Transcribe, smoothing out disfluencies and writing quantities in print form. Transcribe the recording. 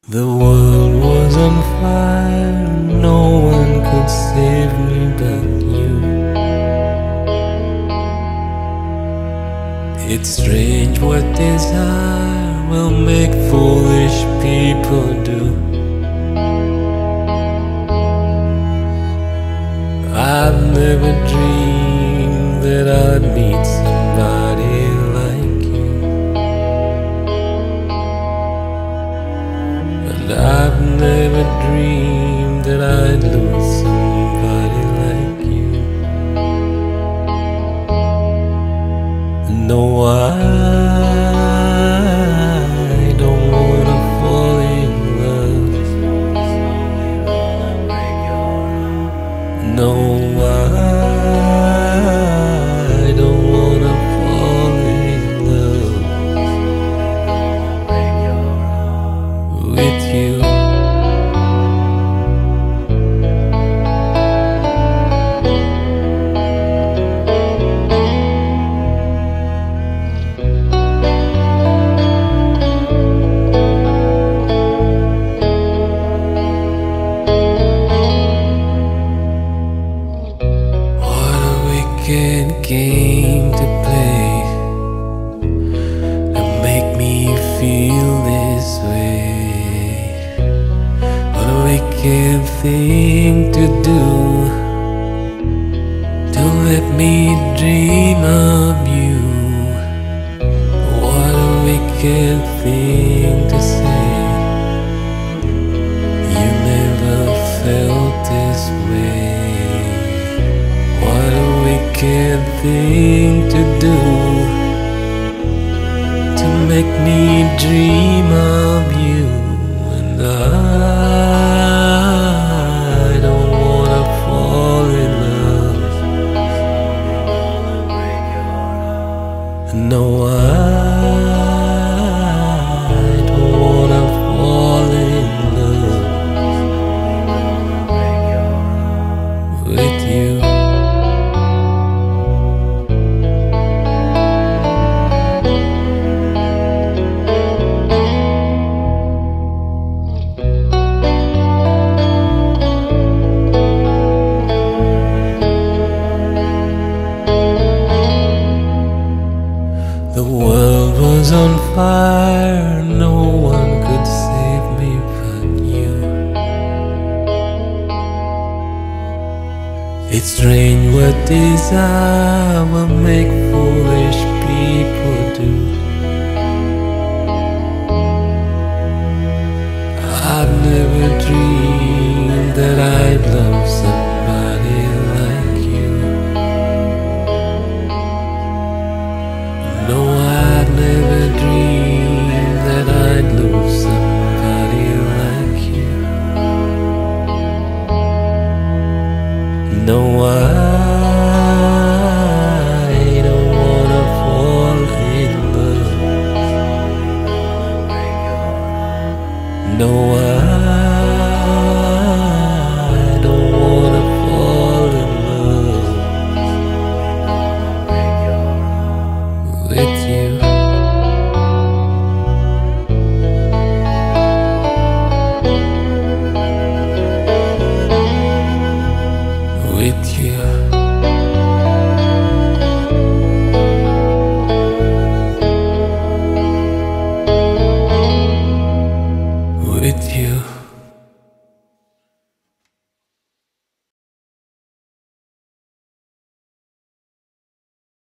The world was on fire, no one could save me but you. It's strange what desire will make foolish people do. I've never dreamed that I'd meet somebody like you, and I've never dreamed that I'd lose somebody like you. No, I don't wanna fall in love. No, I don't wanna fall in love with you. Game to play to make me feel this way. What a wicked thing to do, to let me dream of you. What a wicked thing to say. You never felt this way. What a wicked thing to do, to make me dream of you. And I don't wanna fall in love. No, I don't wanna fall in love with you. The world was on fire, no one could save me but you. It's strange what desire will make foolish people do. I've never dreamed that I'd love somebody like you. No, I've never dreamed that I'd lose somebody like you. No, I don't wanna fall in love. No, I don't wanna fall in love with you. With you. With you.